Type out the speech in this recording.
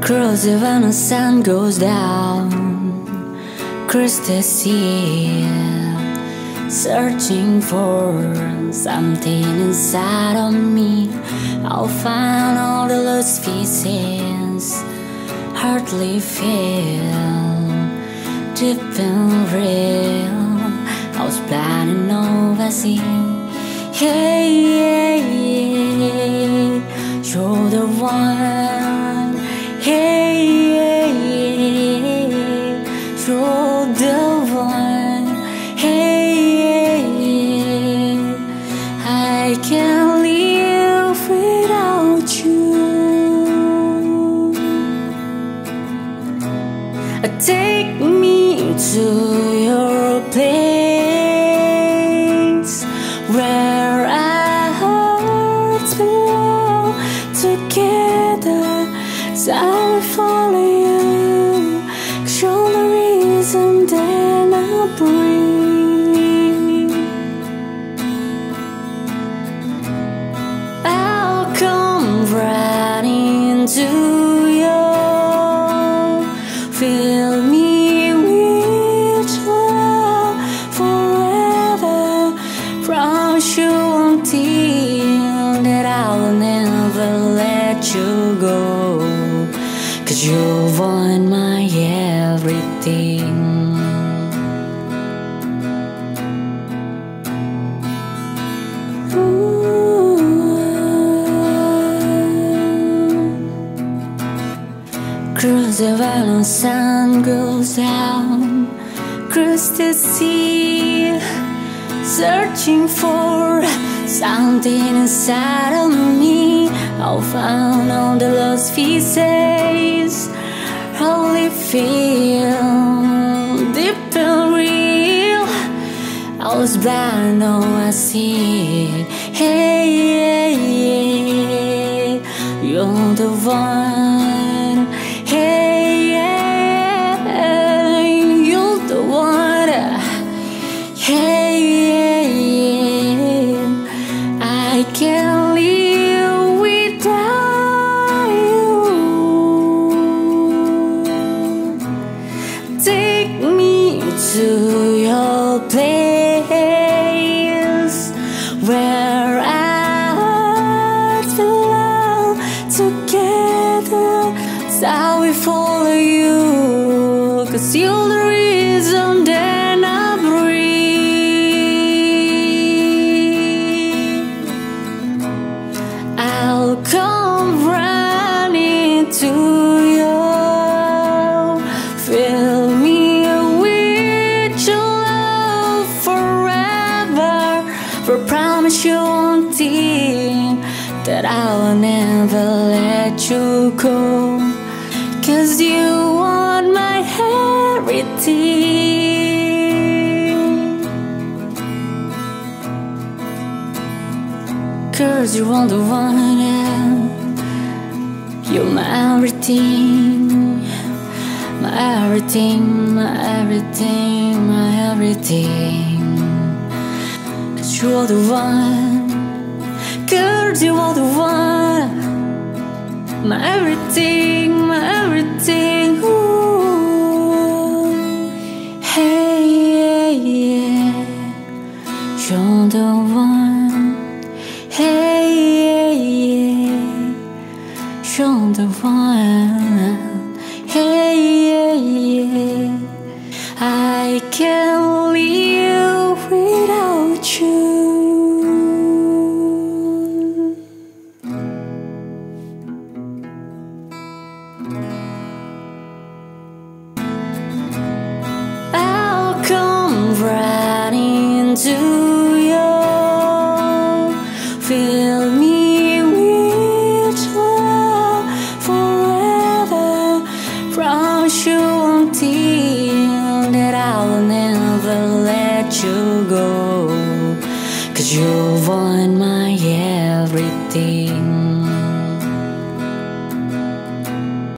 Cross it when the sun goes down, cross the sea, searching for something inside of me. I'll find all the lost pieces, hardly feel deep and real. I was blind and now I see. Hey, yeah, yeah, you're the one. Hey, yeah, yeah, you're the one. Hey, yeah, yeah, I can't live without you. Take me to your place where our hearts belong together. So I'll follow you, 'cause you're the reason that I breathe. I'll come running to you, fill me with love forever. Promise you until that I'll never let you go, 'cause you want my everything. Cross the when the sun goes down, cross the sea, searching for something inside of me. I'll find all the lost pieces, only feel deep and real. I was blind, now I see. Hey, yeah, yeah, you're the one. Hey, yeah, you're the one. Hey, yeah, yeah, I can't live without you. Take me to your place where our hearts belong together. So I will follow you, 'cause you're the reason that I breathe. I'll come running to you, fill me with your love forever. For promise you until that I will never let you go, 'cause you want my everything. 'Cause you want the one, yeah. You're my everything, my everything, my everything, my everything. 'Cause you're the one, 'cause you are the one. My everything, my everything. Ooh. Hey, yeah, yeah, you're the one. Hey, yeah, yeah, you're the one. Hey, yeah, yeah, I can't live without you. I'll come running to you, fill me with love forever. Promise you